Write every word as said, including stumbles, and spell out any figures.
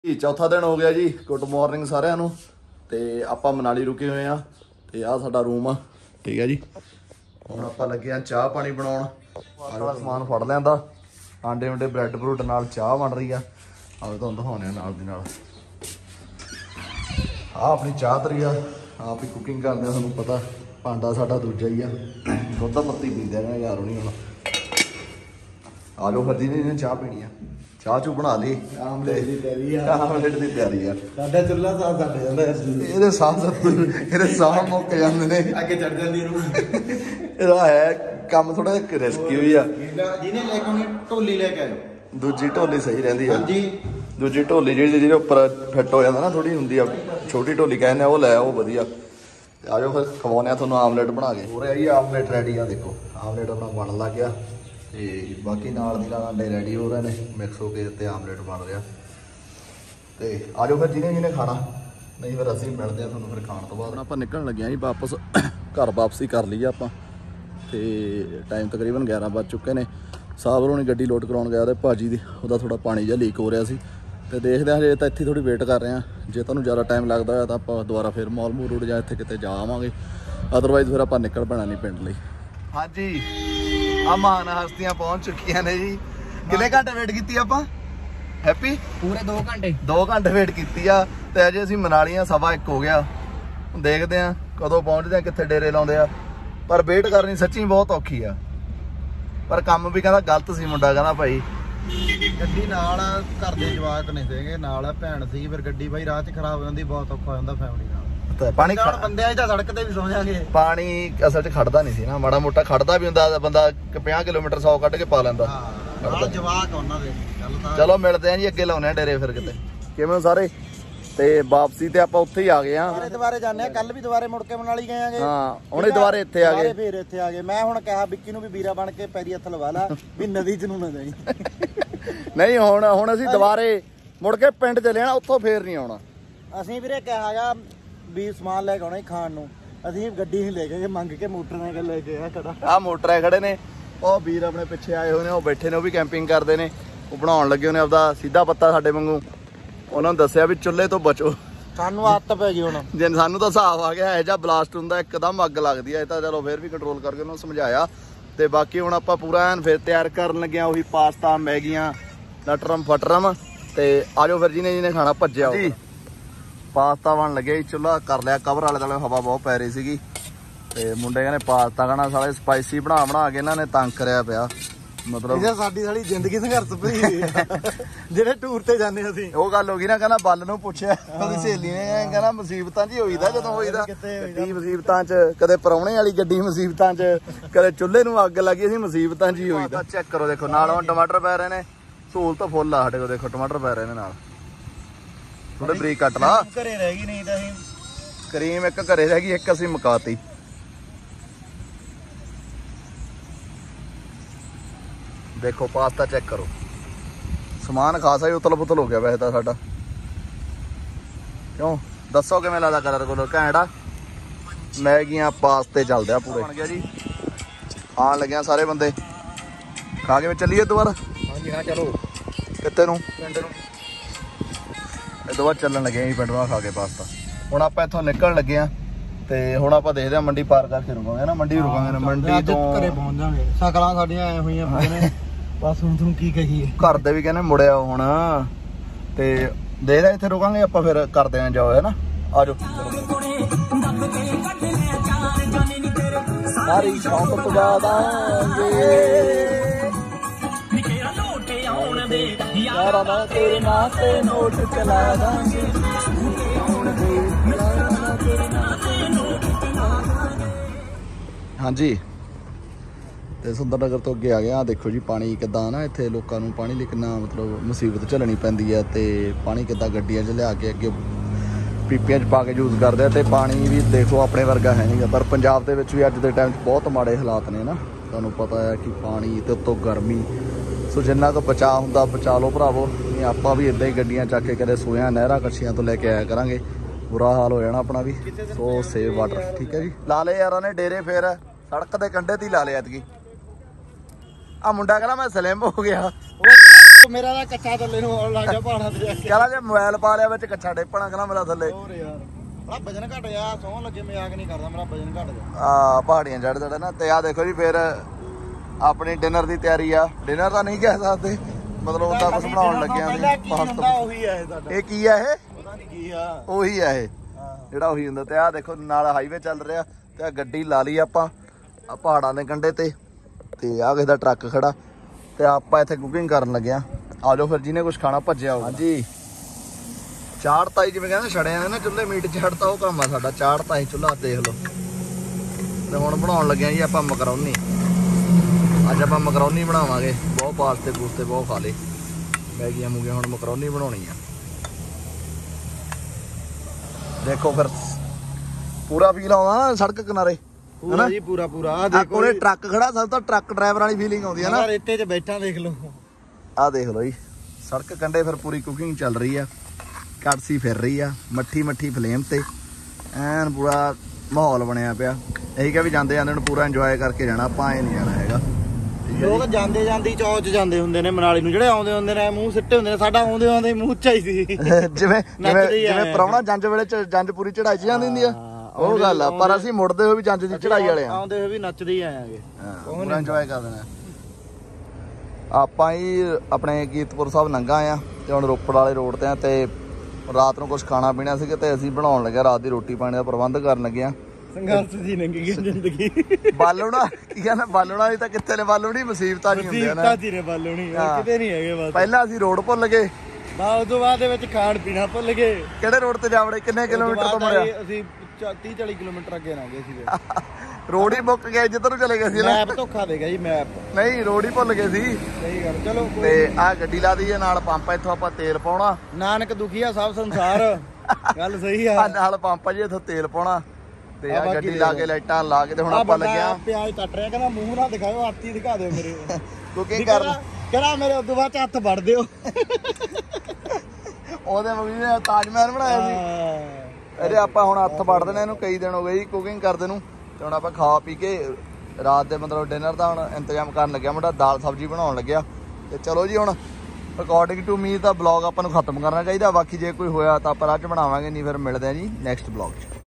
जी चौथा दिन हो गया जी। गुड मॉर्निंग सारिਆਂ ਨੂੰ। ਤੇ ਆਪਾਂ ਮਨਾਲੀ ਰੁਕੇ ਹੋਏ ਆ ਤੇ ਆਹ ਸਾਡਾ ਰੂਮ ਆ। ਠੀਕ ਹੈ ਜੀ। ਹੁਣ ਆਪਾਂ ਲੱਗੇ ਆ ਚਾਹ ਪਾਣੀ ਬਣਾਉਣ। ਸਾਰਾ ਸਮਾਨ ਫੜ ਲਿਆਂਦਾ। ਆਂਡੇ ਉਂਡੇ ਬ੍ਰੈਡ ਬਰੂਡ ਨਾਲ ਚਾਹ ਬਣ ਰਹੀ ਆ। ਆਹ ਤੁਹਾਨੂੰ ਦਿਖਾਉਂਦੇ ਆ ਨਾਲ ਦੀ ਨਾਲ। ਆਹ ਆਪਣੀ ਚਾਹ ਤਰੀ ਆ। ਆਪ ਹੀ ਕੁਕਿੰਗ ਕਰਦੇ ਆ, ਤੁਹਾਨੂੰ ਪਤਾ ਭਾਂਡਾ ਸਾਡਾ ਦੂਜਾ ਹੀ ਆ। ਦੁੱਧ ਪੱਤੀ ਪੀਂਦੇ ਆ ਯਾਰ ਹੁਣੀ ਹੁਣ। ਆਲੂ ਫਰਜੀ ਨੇ ਚਾਹ ਪੀਣੀ ਆ। ਚਾਹ ਚੂ ਬਣਾ ਲਈ। ਆਮਲੇਟ ਦੀ ਤਿਆਰੀ ਆ। ਆਮਲੇਟ ਦੀ ਤਿਆਰੀ ਆ। ਸਾਡਾ ਚੁੱਲ੍ਹਾ ਸਾਹ ਛੱਡ ਜਾਂਦਾ ਇਹਦੇ ਸਾਹ ਇਹਦੇ ਸਾਹ ਮੁੱਕ ਜਾਂਦੇ ਨੇ, ਅੱਗੇ ਚੜ ਜਾਂਦੀ ਨੂੰ। ਇਹਦਾ ਹੈ ਕੰਮ ਥੋੜਾ ਜਿਹਾ ਰਿਸਕੀ ਹੋਈ ਆ। ਜਿਹਨੇ ਲੈ ਕੇ ਆਉਣੀ ਢੋਲੀ ਲੈ ਕੇ ਆਇਓ। ਦੂਜੀ ਢੋਲੀ ਸਹੀ ਰਹਿੰਦੀ ਆ ਜੀ। ਦੂਜੀ ਢੋਲੀ ਜਿਹੜੀ ਜਿਹਦੇ ਉੱਪਰ ਫਿੱਟ ਹੋ ਜਾਂਦਾ ਨਾ, ਥੋੜੀ ਹੁੰਦੀ ਆ ਛੋਟੀ ਢੋਲੀ ਕਹਿੰਦੇ, ਉਹ ਲੈ ਉਹ ਵਧੀਆ। ਆ ਜਾਓ ਫਿਰ ਖਵਾਉਂਦੇ ਆ ਤੁਹਾਨੂੰ ਆਮਲੇਟ ਬਣਾ ਕੇ। ਹੋ ਰਿਹਾ ਜੀ ਆਮਲੇਟ ਰੈਡੀ ਆ। ਦੇਖੋ ਆਮਲੇਟ ਆਪਣਾ ਬਣਨ ਲੱਗ ਗਿਆ ਤੇ ਬਾਕੀ ਨਾਲ ਦੀ ਨਾਲ ਅੰਡੇ ਰੈਡੀ ਹੋ ਰਹੇ ਨੇ, ਮਿਕਸ ਹੋ ਕੇ ਤੇ ਆਮਲੇਟ ਬਣ ਰਿਹਾ। ਤੇ ਆ ਜਾਓ ਫਿਰ ਜਿਹਨੇ ਜਿਹਨੇ ਖਾਣਾ, ਨਹੀਂ ਫਿਰ ਅਸੀਂ ਮਿਲਦੇ ਆ ਤੁਹਾਨੂੰ ਫਿਰ ਖਾਣ ਤੋਂ ਬਾਅਦ। ਆਪਾਂ ਨਿਕਲਣ ਲੱਗੇ ਆ ਜੀ ਵਾਪਸ ਘਰ। ਵਾਪਸੀ ਕਰ ਲਈ ਆਪਾਂ ਤੇ ਟਾਈਮ ਤਕਰੀਬਨ ਗਿਆਰਾਂ ਵੱਜ ਚੁੱਕੇ ਨੇ। ਸਾਹਿਬ ਹੋਣੀ ਗੱਡੀ ਲੋਡ ਕਰਾਉਣ ਗਿਆ ਤੇ ਭਾਜੀ ਦੀ ਉਹਦਾ ਥੋੜਾ ਪਾਣੀ ਜਿਹਾ ਲੀਕ ਹੋ ਰਿਹਾ ਸੀ ਤੇ ਦੇਖਦੇ ਹਾਂ। ਹਜੇ ਤਾਂ ਇੱਥੇ ਥੋੜੀ ਵੇਟ ਕਰ ਰਹੇ ਹਾਂ। ਜੇ ਤੁਹਾਨੂੰ ਜ਼ਿਆਦਾ ਟਾਈਮ ਲੱਗਦਾ ਹੋਇਆ ਤਾਂ ਆਪਾਂ ਦੁਬਾਰਾ ਫਿਰ ਮੌਲ ਮੂਲ ਰੋਡ ਜਾਂ ਇੱਥੇ ਕਿਤੇ ਜਾ ਆਵਾਂਗੇ। ਅਦਰਵਾਈਜ਼ ਫਿਰ ਆਪਾਂ ਨਿਕਲ ਪੈਣਾ ਨਹੀਂ ਪਿੰਡ ਲਈ। ਹਾਂਜੀ ਆ ਮਹਾਨ ਹਸਤੀਆਂ ਪਹੁੰਚ ਚੁੱਕੀਆਂ ਨੇ ਜੀ। ਕਿੰਨੇ ਘੰਟੇ ਵੇਟ ਕੀਤੀ ਆਪਾਂ ਹੈਪੀ? ਪੂਰੇ ਦੋ ਘੰਟੇ ਦੋ ਘੰਟੇ ਵੇਟ ਕੀਤੀ ਆ ਤੇ ਅਜੇ ਅਸੀਂ ਮਨਾਲੀਆਂ ਸਵਾ ਇੱਕ ਹੋ ਗਿਆ। ਦੇਖਦੇ ਆ ਕਦੋਂ ਪਹੁੰਚਦੇ ਆ, ਕਿੱਥੇ ਡੇਰੇ ਲਾਉਂਦੇ ਆ। ਪਰ ਵੇਟ ਕਰਨੀ ਸੱਚੀ ਬਹੁਤ ਔਖੀ ਆ। ਪਰ ਕੰਮ ਵੀ ਕਹਿੰਦਾ ਗਲਤ ਸੀ ਮੁੰਡਾ, ਕਹਿੰਦਾ ਭਾਈ ਗੱਡੀ ਨਾਲ ਘਰ ਦੇ ਜਵਾਕ ਨਹੀਂ ਸੀਗੇ, ਨਾਲ ਭੈਣ ਸੀ। ਫਿਰ ਗੱਡੀ ਬਾਈ ਰਾਹ 'ਚ ਖਰਾਬ ਹੋ ਜਾਂਦੀ, ਬਹੁਤ ਔਖਾ ਹੋ ਜਾਂਦਾ ਫੈਮਿਲੀ ਨਾਲ। ਪਾਣੀ ਬੰਦਿਆਂ ਤਾਂ ਸੜਕ ਤੇ ਵੀ ਸੌ ਜਾਗੇ। ਪਾਣੀ ਅਸਲ 'ਚ ਖੜਦਾ ਨਹੀਂ ਸੀ ਨਾ, ਮਾੜਾ ਮੋਟਾ ਖੜਦਾ ਵੀ ਹੁੰਦਾ ਬੰਦਾ ਪੰਜਾਹ ਕਿਲੋਮੀਟਰ ਸੌ ਕੱਢ ਕੇ ਪਾ ਲੈਂਦਾ। ਜਵਾਕ ਉਹਨਾਂ ਦੇ ਚਲੋ ਮਿਲਦੇ ਆ ਜੀ, ਅੱਗੇ ਲਾਉਣੇ ਆ ਡੇਰੇ ਫਿਰ ਕਿਤੇ। ਕਿਵੇਂ ਸਾਰੇ ਤੇ ਵਾਪਸੀ ਤੇ ਆਪਾਂ ਉੱਥੇ ਹੀ ਆ ਗਏ ਆ। ਦੁਬਾਰੇ ਜਾਂਦੇ ਆ। ਕੱਲ ਵੀ ਦੁਬਾਰੇ ਮੁੜ ਕੇ ਮਨਾਲੀ ਗਏ ਆਗੇ। ਹਾਂ ਹੁਣੇ ਦੁਬਾਰੇ ਇੱਥੇ ਆ ਗਏ। ਫਿਰ ਇੱਥੇ ਆ ਗਏ। ਮੈਂ ਹੁਣ ਕਿਹਾ ਵਿੱਕੀ ਨੂੰ ਵੀ ਵੀਰਾ ਬਣ ਕੇ ਪੈਰੀ ਹੱਥ ਲਵਾ ਲਾ ਵੀ ਨਦੀ 'ਚ ਨੂੰ ਨਾ ਜਾਈ। ਨਹੀਂ ਹੁਣ ਹੁਣ ਅਸੀਂ ਦੁਬਾਰੇ ਮੁੜ ਕੇ ਪਿੰਡ ਚਲੇ ਜਾਣਾ, ਉੱਥੋਂ ਫੇਰ ਨਹੀਂ ਆਉਣਾ। ਅਸੀਂ ਵੀਰੇ ਕਿਹਾਗਾ ਵੀ ਸਮਾਨ ਲੈ ਕੇ ਆਉਣਾ ਖਾਣ ਨੂੰ। ਅਸੀਂ ਗੱਡੀ ਨਹੀਂ ਲੈ ਕੇ ਮੰਗ ਕੇ ਮੋਟਰਸਾਈਕਲ ਲੈ ਕੇ ਆ ਖੜਾ। ਆਹ ਮੋਟਰ ਖੜੇ ਨੇ, ਉਹ ਵੀਰ ਆਪਣੇ ਪਿੱਛੇ ਆਏ ਹੋਏ ਨੇ, ਉਹ ਬੈਠੇ ਨੇ, ਉਹ ਵੀ ਕੈਂਪਿੰਗ ਕਰਦੇ ਨੇ। ਉਹ ਬਣਾਉਣ ਲੱਗੇ ਉਹਨੇ ਆਪਦਾ ਸਿੱਧਾ ਪੱਤਾ ਸਾਡੇ ਵਾਂਗੂ। ਉਹਨਾਂ ਨੂੰ ਦੱਸਿਆ ਵੀ ਚੁੱਲ੍ਹੇ ਤੋਂ ਬਚੋ। ਸਾਨੂੰ ਆਦਤ ਪੈ ਗਈ ਹੁਣ। ਜੇ ਸਾਨੂੰ ਤਾਂ ਹਿਸਾਬ ਆ ਗਿਆ, ਇਹੋ ਜਿਹਾ ਬਲਾਸਟ ਹੁੰਦਾ ਇੱਕਦਮ ਅੱਗ ਲੱਗਦੀ ਹੈ। ਇਹ ਤਾਂ ਚਲੋ ਫਿਰ ਵੀ ਕੰਟਰੋਲ ਕਰਕੇ ਉਹਨੂੰ ਸਮਝਾਇਆ। ਤੇ ਬਾਕੀ ਹੁਣ ਆਪਾਂ ਪੂਰਾ ਐਨ ਫਿਰ ਤਿਆਰ ਕਰਨ ਲੱਗਿਆ। ਉਹੀ ਪਾਸਤਾ ਮੈਗੀਆਂ ਲਟਰਮ ਫਟਰਮ। ਤੇ ਆਜੋ ਫਿਰ ਜਿਹਨੇ ਜਿਹਨੇ ਖਾਣਾ ਭੱਜਿਆ ਜੀ। ਪਾਸਤਾ ਬਣ ਲੱਗਿਆ ਜੀ। ਚੁੱਲ੍ਹਾ ਕਰ ਲਿਆ ਕਵਰ ਵਾਲੇ ਦੁਆਲੇ, ਹਵਾ ਬਹੁਤ ਪੈ ਰਹੀ ਸੀਗੀ। ਤੇ ਮੁੰਡੇ ਕਹਿੰਦੇ ਪਾਸਤਾ ਖਾਣਾ। ਸਾਲੇ ਸਪਾਈਸੀ ਬਣਾ ਬਣਾ ਕੇ ਇਹਨਾਂ ਨੇ ਤੰਗ ਕਰਿਆ ਪਿਆ। ਮਤਲਬ ਸਾਡੀ ਸਾਡੀ ਜ਼ਿੰਦਗੀ ਸੰਘਰਸ਼ ਭਰੀ ਜਿਹੜੇ ਟੂਰ ਤੇ ਜਾਂਦੇ ਅਸੀਂ। ਉਹ ਗੱਲ ਹੋ ਗਈ ਨਾ, ਕਹਿੰਦਾ ਬੱਲ ਨੂੰ ਪੁੱਛਿਆ ਉਹਦੀ ਸਹੇਲੀ ਨੇ, ਕਹਿੰਦਾ ਮੁਸੀਬਤਾਂ 'ਚ ਹੀ ਹੋਈਦਾ ਜਦੋਂ ਹੋਈਦਾ। ਗੱਡੀ ਮੁਸੀਬਤਾਂ 'ਚ, ਕਦੇ ਪ੍ਰਾਹੁਣੇ ਵਾਲੀ ਗੱਡੀ ਮੁਸੀਬਤਾਂ 'ਚ, ਕਦੇ ਚੁੱਲ੍ਹੇ ਨੂੰ ਅੱਗ ਲੱਗੀ। ਅਸੀਂ ਮੁਸੀਬਤਾਂ 'ਚ ਹੀ ਹੋਈਦਾ। ਚੈੱਕ ਕਰੋ, ਦੇਖੋ ਨਾਲ ਹੁਣ ਟਮਾਟਰ ਪੈ ਰਹੇ ਨੇ। ਸਹੂਲਤ ਫੁੱਲ ਆ ਸਾਡੇ ਕੋਲ। ਦੇਖੋ ਟਮਾਟਰ ਪੈ ਰਹੇ ਨੇ ਨਾਲ, ਥੋੜੇ ਬਰੀਕ ਕੱਟ ਲਾ। ਘਰੇ ਰਹਿ ਗਈ, ਨਹੀਂ ਤਾਂ ਅਸੀਂ ਕਰੀਮ ਇੱਕ ਘਰੇ ਰਹਿ ਗਈ, ਇੱਕ ਅਸੀਂ ਮੁਕਾਤੀ। ਦੇਖੋ ਪਾਸਤਾ ਚੈੱਕ ਕਰੋ, ਸਮਾਨ ਖਾਸਾ ਹੀ ਉਤਲ ਪੁਤਲ ਹੋ ਗਿਆ ਵੈਸੇ ਤਾਂ ਸਾਡਾ। ਕਿਉਂ ਦੱਸੋ ਕਿਵੇਂ ਲੱਗਦਾ ਕਲਰ ਕੋਲ? ਘੈਂਟਾ ਮੈਗੀਆਂ ਪਾਸਤੇ ਚੱਲਦੇ ਆ ਪੂਰੇ। ਬਣ ਗਿਆ ਜੀ, ਆਉਣ ਲੱਗਿਆ ਸਾਰੇ ਬੰਦੇ। ਖਾ ਕੇ ਚੱਲੀਏ ਦੁਬਾਰਾ? ਹਾਂਜੀ ਹਾਂ ਚਲੋ। ਕਿੱਥੇ ਨੂੰ? ਪਿੰਡ ਨੂੰ। ਇਹ ਤੋਂ ਬਾਅਦ ਚੱਲਣ ਲੱਗੇ ਜੀ ਪਿੰਡ ਨੂੰ ਖਾ ਕੇ ਪਾਸਤਾ। ਹੁਣ ਆਪਾਂ ਇੱਥੋਂ ਨਿਕਲਣ ਲੱਗੇ ਆ ਤੇ ਹੁਣ ਆਪਾਂ ਦੇਖਦੇ ਆ ਮੰਡੀ ਪਾਰ ਕਰਕੇ ਰੁਕਾਂਗੇ ਨਾ। ਮੰਡੀ ਰੁਕਾਂਗੇ ਨਾ, ਮੰਡੀ ਤੋਂ ਘਰੇ ਪਹੁੰਚ ਜਾਵਾਂਗੇ। ਸ਼ਕਲਾਂ ਸਾਡੀਆਂ ਐ ਹੋਈਆਂ ਨੇ ਬਸ। ਹੁਣ ਤੁਹਾਨੂੰ ਕੀ ਕਹੀਏ, ਘਰ ਦੇ ਵੀ ਕਹਿੰਦੇ ਮੁੜਿਆ ਹੁਣ। ਤੇ ਦੇਖਦੇ ਇੱਥੇ ਰੁਕਾਂਗੇ ਆਪਾਂ, ਫਿਰ ਕਰਦੇ ਆ ਜਾਓ ਹੈ ਨਾ। ਆ ਜਾਓ ਸਾਰੀ ਸ਼ੌਂਕ ਪੁਜਾ ਦਾਂਗੇ ਯਾਰਾਂ ਦਾ, ਤੇਰੇ ਨਾਂ ਤੇ ਨੋਟ ਚਲਾ ਦਾਂਗੇ। ਹਾਂਜੀ ਤੇ ਸੁੰਦਰਨਗਰ ਤੋਂ ਅੱਗੇ ਆ ਗਿਆ। ਆ ਦੇਖੋ ਜੀ ਪਾਣੀ ਕਿੱਦਾਂ ਨਾ, ਇੱਥੇ ਲੋਕਾਂ ਨੂੰ ਪਾਣੀ ਲਈ ਕਿੰਨਾ ਮਤਲਬ ਮੁਸੀਬਤ ਝੱਲਣੀ ਪੈਂਦੀ ਹੈ। ਤੇ ਪਾਣੀ ਕਿੱਦਾਂ ਗੱਡੀਆਂ 'ਚ ਲਿਆ ਕੇ ਅੱਗੇ ਪੀਪੀਆਂ 'ਚ ਪਾ ਕੇ ਯੂਜ਼ ਕਰਦੇ ਆ। ਤੇ ਪਾਣੀ ਵੀ ਦੇਖੋ ਆਪਣੇ ਵਰਗਾ ਹੈ ਨਹੀਂਗਾ। ਪਰ ਪੰਜਾਬ ਦੇ ਵਿੱਚ ਵੀ ਅੱਜ ਦੇ ਟਾਈਮ 'ਚ ਬਹੁਤ ਮਾੜੇ ਹਾਲਾਤ ਨੇ ਨਾ। ਤੁਹਾਨੂੰ ਪਤਾ ਹੈ ਕਿ ਪਾਣੀ ਤੇ ਉੱਤੋਂ ਗਰਮੀ। ਸੋ ਜਿੰਨਾ ਕੁ ਬਚਾਅ ਹੁੰਦਾ ਬਚਾ ਲਓ ਭਰਾਵੋ। ਨਹੀਂ ਆਪਾਂ ਵੀ ਇੱਦਾਂ ਹੀ ਗੱਡੀਆਂ ਚੱਕ ਕੇ ਕਦੇ ਸੋਇਆਂ ਨਹਿਰਾਂ ਕੱਛੀਆਂ ਤੋਂ ਲੈ ਕੇ ਆਇਆ ਕਰਾਂਗੇ। ਬੁਰਾ ਹਾਲ ਹੋ ਜਾਣਾ ਆਪਣਾ ਵੀ। ਸੋ ਸੇਵ ਵਾਟਰ। ਠੀਕ ਹੈ ਜੀ। ਲਾ ਲਏ ਯਾਰਾਂ ਨੇ ਡੇਰੇ, ਫਿਰ ਸੜਕ ਦੇ ਕੰਢੇ ਤੇ ਹੀ ਲਾ ਲਿਆ ਐਤਕੀ। ਆ ਮੁੰਡਾ ਕਹਿੰਦਾ ਮੈਂ ਸਲਿਮ ਹੋ ਗਿਆ। ਮੇਰਾ ਤਾਂ ਕੱਚਾ ਥੱਲੇ ਨੂੰ ਆਉਣ ਲੱਗ ਗਿਆ ਪਹਾੜਾਂ ਤੇ ਜਾ ਕੇ। ਕਹਿੰਦਾ ਜੇ ਮੋਬਾਈਲ ਪਾ ਲਿਆ ਵਿੱਚ ਕੱਚਾ ਡੇਪਣਾ ਕਹਿੰਦਾ ਮੇਰਾ ਥੱਲੇ। ਹੋਰ ਯਾਰ ਬੜਾ ਵਜਨ ਘਟ ਗਿਆ, ਸੌਂ ਲੱਗੇ ਮਜ਼ਾਕ ਨਹੀਂ ਕਰਦਾ, ਮੇਰਾ ਵਜਨ ਘਟ ਗਿਆ। ਆ ਪਹਾੜੀਆਂ ਚੜ ਚੜ ਨਾ। ਤੇ ਆ ਦੇਖੋ ਜੀ ਫਿਰ ਆਪਣੀ ਡਿਨਰ ਦੀ ਤਿਆਰੀ ਆ। ਡਿਨਰ ਤਾਂ ਨਹੀਂ ਕਹਿ ਸਕਦੇ, ਮਤਲਬ ਉਹਦਾ ਕੁਝ ਬਣਾਉਣ ਲੱਗਿਆ ਸੀ। ਉਹੀ ਆ ਇਹ ਸਾਡਾ। ਇਹ ਕੀ ਆ? ਇਹ ਪਤਾ ਨਹੀਂ ਕੀ ਆ, ਉਹੀ ਆ ਇਹ ਜਿਹੜਾ ਉਹੀ ਹੁੰਦਾ। ਤੇ ਆ ਦੇਖੋ ਨਾਲ ਹਾਈਵੇ ਚੱਲ ਰਿਹਾ ਤੇ ਆ ਗੱਡੀ ਲਾ ਲਈ ਆਪਾਂ ਆ ਪਹਾੜਾਂ ਦੇ ਕੰਢੇ ਤੇ। ਤੇ ਆ ਕਿਸੇ ਦਾ ਟਰੱਕ ਖੜਾ ਤੇ ਆਪਾਂ ਇੱਥੇ ਕੁਕਿੰਗ ਕਰਨ ਲੱਗਿਆ। ਆ ਜਾਓ ਫਿਰ ਜਿਹਨੇ ਕੁਝ ਖਾਣਾ ਭੱਜਿਆ ਹੋਊ। ਹਾਂਜੀ ਚਾੜਤਾ ਹੀ, ਜਿਵੇਂ ਕਹਿੰਦੇ ਛੜਿਆਂ ਨੇ ਨਾ ਚੁੱਲ੍ਹੇ ਮੀਟ ਚਾੜਤਾ, ਉਹ ਕੰਮ ਆ ਸਾਡਾ। ਚਾੜਤਾ ਹੀ ਚੁੱਲ੍ਹਾ, ਦੇਖ ਲਓ। ਤੇ ਹੁਣ ਬਣਾਉਣ ਲੱਗਿਆ ਜੀ ਆਪਾਂ ਮਕਰੋਨੀ। ਅੱਜ ਆਪਾਂ ਮਕਰੋਨੀ ਬਣਾਵਾਂਗੇ। ਬਹੁਤ ਪਾਸਤੇ ਪੂਸਤੇ ਬਹੁਤ ਖਾ ਲਏ, ਮੈਗੀਆਂ ਮੂਗੀਆਂ, ਹੁਣ ਮਕਰੋਨੀ ਬਣਾਉਣੀ ਆ। ਦੇਖੋ ਫਿਰ ਪੂਰਾ ਫੀਲ ਆਉਂਦਾ ਨਾ ਸੜਕ ਕਿਨਾਰੇ। ਪੂਰਾ ਜੀ ਪੂਰਾ ਪੂਰਾ। ਆ ਦੇਖੋ ਕੋਲੇ ਟਰੱਕ ਖੜਾ, ਸਭ ਤੋਂ ਟਰੱਕ ਡਰਾਈਵਰ ਵਾਲੀ ਫੀਲਿੰਗ ਆਉਂਦੀ ਹੈ ਨਾ। ਰੇਤੇ 'ਚ ਬੈਠਾ ਦੇਖ ਲਓ। ਆ ਦੇਖ ਲਓ ਜੀ ਸੜਕ ਕੰਢੇ ਫਿਰ ਪੂਰੀ ਕੁਕਿੰਗ ਚੱਲ ਰਹੀ ਆ। ਕੜਛੀ ਫਿਰ ਰਹੀ ਆ ਮੱਠੀ ਮੱਠੀ ਫਲੇਮ ਤੇ, ਐਨ ਪੂਰਾ ਮਾਹੌਲ ਬਣਿਆ ਪਿਆ। ਇਹੀ ਕਿ ਵੀ ਜਾਂਦੇ ਜਾਂਦੇ ਨੂੰ ਪੂਰਾ ਇੰਜੋਏ ਕਰਕੇ ਜਾਣਾ, ਆਪਾਂ ਇਹ ਨਹੀਂ ਜਾਣਾ ਹੈਗਾ। ਲੋਕ ਜਾਂਦੇ ਜਾਂਦੇ ਚੌਂਚ ਜਾਂਦੇ ਹੁੰਦੇ ਨੇ ਮਨਾਲੀ ਨੂੰ, ਜਿਹੜੇ ਆਉਂਦੇ ਹੁੰਦੇ ਨੇ ਮੂੰਹ ਸਿੱਟੇ ਹੁੰਦੇ ਨੇ। ਸਾਡਾ ਆਉਂਦੇ ਆਉਂਦੇ ਮੂੰਹ ਚਾਹੀਦੀ ਜਿਵੇਂ ਜਿਵੇਂ ਜਿਵੇਂ ਪ੍ਰਾਹੁਣਾ ਜੰਜ ਵੇਲੇ ਜੰਜ ਪੂਰੀ ਚੜਾਈ ਚ ਜਾਂਦੀ ਹੁੰਦੀ ਆ, ਉਹ ਗੱਲ ਆ। ਪਰ ਅਸੀਂ ਮੁੜਦੇ ਹੋਏ ਵੀ ਜੰਜ ਦੀ ਚੜਾਈ ਵਾਲੇ ਆ, ਆਉਂਦੇ ਹੋਏ ਵੀ ਨੱਚਦੇ ਹੀ ਆਵਾਂਗੇ, ਪੂਰਾ ਇੰਜੋਏ ਕਰ ਦੇਣਾ ਆਪਾਂ ਹੀ। ਆਪਣੇ ਕੀਰਤਪੁਰ ਸਾਹਿਬ ਨੰਗਾ ਆ ਤੇ ਹੁਣ ਰੋਪੜ ਵਾਲੇ ਰੋਡ ਤੇ ਆ। ਤੇ ਰਾਤ ਨੂੰ ਕੁਝ ਖਾਣਾ ਪੀਣਾ ਸੀਗਾ ਤੇ ਅਸੀਂ ਬਣਾਉਣ ਲੱਗਿਆ ਰਾਤ ਦੀ ਰੋਟੀ ਪਾਣੀ ਦਾ ਪ੍ਰਬੰਧ ਕਰਨ ਲੱਗੇ ਆ। ਸੰਘਰਸ਼ ਦੀ ਲੰਘੀ ਜ਼ਿੰਦਗੀ। ਬਾਲੂਣਾ ਕੀ ਕਹਿੰਦਾ, ਬਾਲੂਣਾ ਵੀ ਤਾਂ ਕਿੱਥੇ ਨੇ, ਬਾਲੂਣੀ ਮੁਸੀਬਤਾਂ ਨਹੀਂ ਹੁੰਦੀਆਂ ਨਾ। ਮੁਸੀਬਤਾਂ ਨੇ ਬਾਲੂਣੀ, ਕਿਤੇ ਨਹੀਂ ਹੈਗੇ ਬਸ। ਪਹਿਲਾਂ ਅਸੀਂ ਰੋਡ ਭੁੱਲ ਗਏ, ਬਾ ਉਸ ਤੋਂ ਬਾਅਦ ਦੇ ਵਿੱਚ ਖਾਣ ਪੀਣਾ ਭੁੱਲ ਗਏ। ਕਿਹੜੇ ਰੋਡ ਤੇ ਜਾ ਵੜੇ, ਕਿੰਨੇ ਕਿਲੋਮੀਟਰ ਤੋਂ ਮੁੜਿਆ? ਅਸੀਂ ਤੀਹ ਚਾਲੀ ਕਿਲੋਮੀਟਰ ਅੱਗੇ ਲੰਘ ਗਏ ਸੀਗੇ। ਰੋਡ ਹੀ ਮੁੱਕ ਗਿਆ, ਜਿੱਧਰ ਨੂੰ ਚਲੇ ਗਏ ਸੀ ਨਾ। ਮੈਪ ਧੋਖਾ ਦੇ ਗਿਆ ਜੀ, ਮੈਪ ਨਹੀਂ ਰੋਡ ਹੀ ਭੁੱਲ ਗਏ ਸੀ। ਸਹੀ ਗੱਲ। ਚਲੋ ਤੇ ਆਹ ਗੱਡੀ ਲਾ ਦਈਏ ਨਾਲ ਪੰਪ, ਇੱਥੋਂ ਆਪਾਂ ਤੇਲ ਪਾਉਣਾ। ਨਾਨਕ ਦੁਖੀਆ ਸਭ ਸੰਸਾਰ, ਗੱਲ ਸਹੀ ਆ। ਨਾਲ ਪੰਪ ਆ ਜੀ, ਇੱਥੋਂ ਤੇਲ ਪਾਉਣਾ ਤੇ ਆ ਗੱਡੀ ਲਾ ਕੇ ਲਾਈਟਾਂ ਲਾ ਕੇ ਤੇ ਹੁਣ ਆਪਾਂ ਲੱਗਿਆ ਪਿਆਜ਼ ਕੱਟ ਰਿਹਾ। ਕਹਿੰਦਾ ਮੂੰਹ ਨਾ ਦਿਖਾਓ, ਆਤੀ ਦਿਖਾ ਦਿਓ ਮੇਰੇ। ਕੁਕਿੰਗ ਕਰ ਕਹਿੰਦਾ ਮੇਰੇ ਉਦੋਂ ਬਾਅਦ ਹੱਥ ਵੜ ਦਿਓ। ਉਹਦੇ ਮੰਮੀ ਨੇ ਤਾਜ ਮਹਿਲ ਬਣਾਇਆ ਸੀ। ਅਰੇ ਆਪਾਂ ਹੁਣ ਹੱਥ ਵੜ ਦੇਣੇ ਇਹਨੂੰ, ਕਈ ਦਿਨ ਹੋ ਗਏ ਜੀ ਕੁਕਿੰਗ ਕਰਦੇ ਨੂੰ। ਤੇ ਹੁਣ ਆਪਾਂ ਖਾ ਪੀ ਕੇ ਰਾਤ ਦੇ ਮਤਲਬ ਡਿਨਰ ਦਾ ਹੁਣ ਇੰਤਜ਼ਾਮ ਕਰਨ ਲੱਗਿਆ। ਮੁੰਡਾ ਦਾਲ ਸਬਜ਼ੀ ਬਣਾਉਣ ਲੱਗਿਆ। ਤੇ ਚਲੋ ਜੀ ਹੁਣ ਅਕੋਰਡਿੰਗ ਟੂ ਮੀ ਦਾ ਬਲੌਗ ਆਪਾਂ ਨੂੰ ਖਤਮ ਕਰਨਾ ਚਾਹੀਦਾ। ਬਾਕੀ ਜੇ ਕੋਈ ਹੋਇਆ ਤਾਂ ਆਪਾਂ ਅੱਜ ਬਣਾਵਾਂਗੇ, ਨਹੀਂ ਫਿਰ ਮਿਲਦੇ ਆ ਜੀ ਨੈਕਸਟ ਬਲੌਗ 'ਚ।